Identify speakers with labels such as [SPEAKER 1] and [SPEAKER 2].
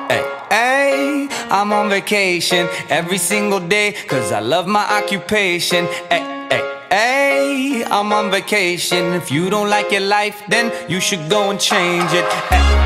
[SPEAKER 1] Hey, hey, I'm on vacation every single day, 'cause I love my occupation. Hey, hey, hey, I'm on vacation. If you don't like your life, then you should go and change it. Hey.